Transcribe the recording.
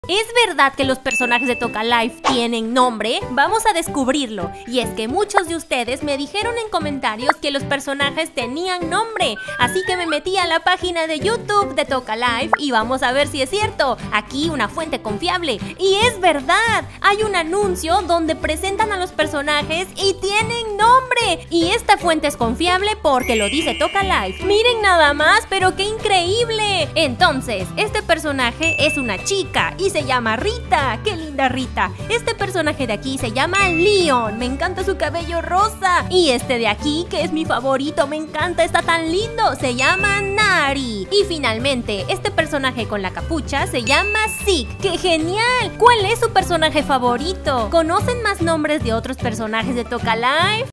¿Es verdad que los personajes de Toca Life tienen nombre? Vamos a descubrirlo. Y es que muchos de ustedes me dijeron en comentarios que los personajes tenían nombre. Así que me metí a la página de YouTube de Toca Life y vamos a ver si es cierto. Aquí una fuente confiable. Y es verdad. Hay un anuncio donde presentan a los personajes y tienen nombre. Y esta fuente es confiable porque lo dice Toca Life. Miren nada más, pero qué increíble. Entonces, este personaje es una chica y se llama Rita. ¡Qué linda Rita! Este personaje de aquí se llama Leon. Me encanta su cabello rosa. Y este de aquí, que es mi favorito, me encanta, está tan lindo, se llama Nari. Y finalmente, este personaje con la capucha se llama Zeke. ¡Qué genial! ¿Cuál es su personaje favorito? ¿Conocen más nombres de otros personajes de Toca Life?